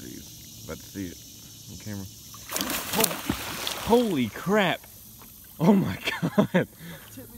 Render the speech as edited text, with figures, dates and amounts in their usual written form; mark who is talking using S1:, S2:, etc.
S1: Jeez. About to see it on camera. Holy crap! Oh my god!